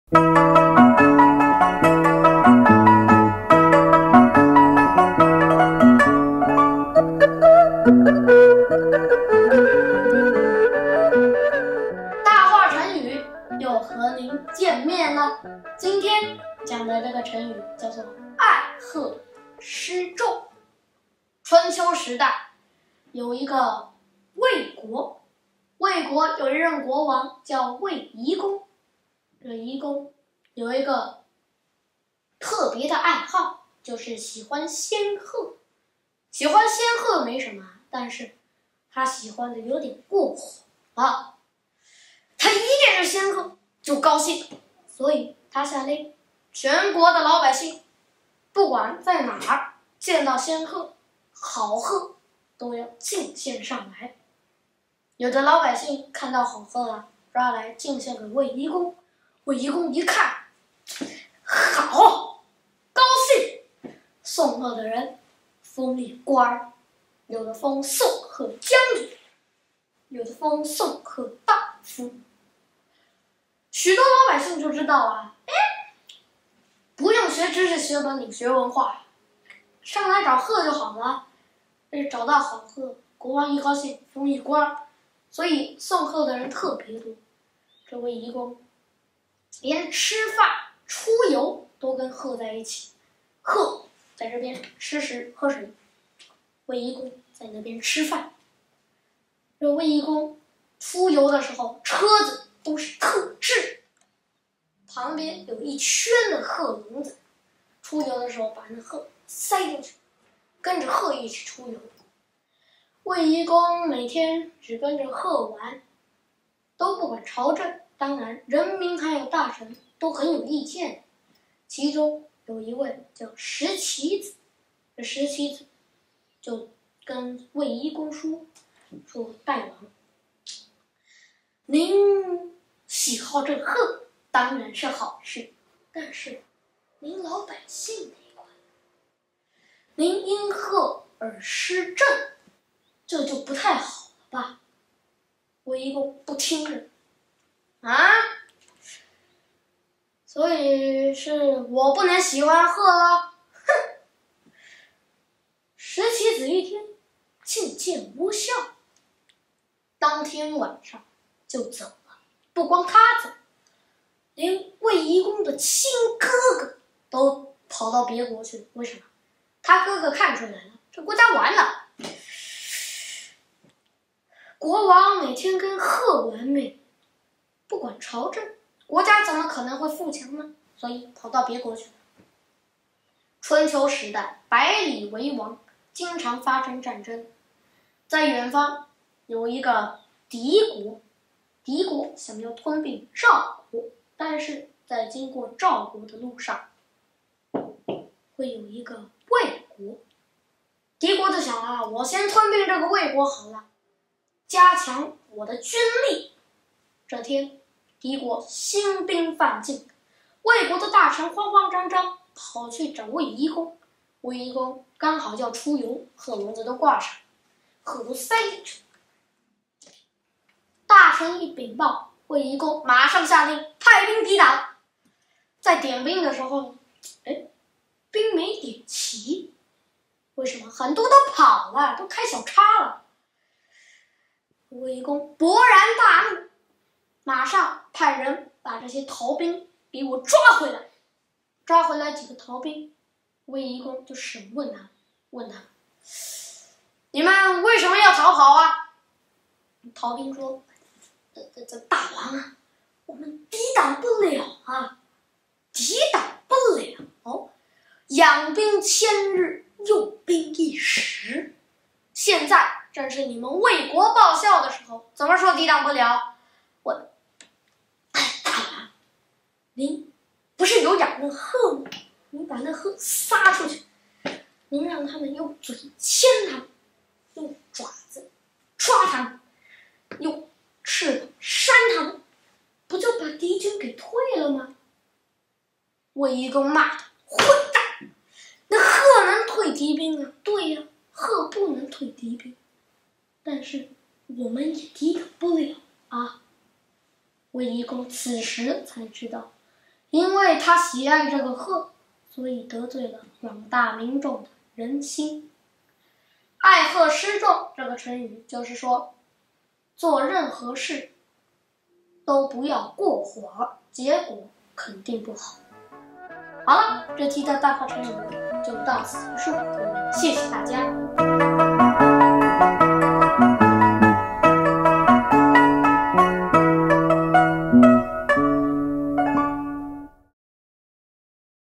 大话成语又和您见面了。今天讲的这个成语叫做爱鹤失重。春秋时代有一个魏国，魏国有一任国王叫卫懿公。这懿公有一个特别的爱好，就是喜欢仙鹤。喜欢仙鹤没什么，但是他喜欢的有点过火了。他一见着仙鹤就高兴，所以他下令全国的老百姓，不管在哪儿见到仙鹤、好鹤，都要进献上来。有的老百姓看到好鹤了，抓来进献给卫懿公。卫懿公一看，好，高兴，送鹤的人封立官儿，有的封送鹤将军，有的封送鹤大夫。许多老百姓就知道啊，不用学知识、学本领、学文化，上来找鹤就好了。找到好鹤，国王一高兴，封一官，所以送鹤的人特别多。这卫懿公连吃饭、出游都跟鹤在一起，鹤在这边吃食喝水，卫懿公在那边吃饭。这卫懿公出游的时候，车子都是特制，旁边有一圈的鹤笼子，出游的时候把那鹤塞进去，跟着鹤一起出游。卫懿公每天只跟着鹤玩，都不管朝政，当然人民还有大臣都很有意见。其中有一位叫石岐子，这石岐子就跟卫懿公说大王，您喜好这鹤当然是好事，但是您老百姓那一块，您因鹤而失政，这就不太好了吧？卫懿公不听着啊，所以是我不能喜欢鹤了。哼！石岐子一听，进谏无效，当天晚上就走了。不光他走，连卫懿公的亲哥哥都跑到别国去了。为什么？他哥哥看出来了，这国家完了。国王每天跟鹤玩命，不管朝政，国家怎么可能会富强呢？所以跑到别国去了。春秋时代，百里为王，经常发生战争。在远方有一个敌国，敌国想要吞并赵国，但是在经过赵国的路上，会有一个魏国。敌国就想啊，我先吞并这个魏国好了，加强我的军力。这天，敌国兴兵犯境，魏国的大臣慌慌张张跑去找卫懿公。卫懿公刚好要出游，鹤笼子都挂上，鹤都塞进去。大臣一禀报，卫懿公马上下令派兵抵挡。在点兵的时候，兵没点齐，为什么？很多都跑了，都开小差了。卫懿公勃然大怒，马上派人把这些逃兵给我抓回来。抓回来几个逃兵，卫懿公就审问他，问他：你们为什么要逃跑啊？逃兵说：这大王啊，我们抵挡不了啊，抵挡不了。养兵千日，用兵一时。现在正是你们为国报效的时候，怎么说抵挡不了？大王，您不是有养那鹤吗？您把那鹤撒出去，您让他们用嘴牵它们，用爪子抓它们，用翅膀扇它们，不就把敌军给退了吗？卫懿公骂他混蛋，那鹤能退敌兵啊？对呀，鹤不能退敌兵，但是我们也抵挡不了啊。卫懿公此时才知道， 因为他喜爱这个鹤，所以得罪了广大民众的人心。爱鹤失状这个成语就是说，做任何事都不要过火，结果肯定不好。好了，这期的大话成语就到此结束，谢谢大家。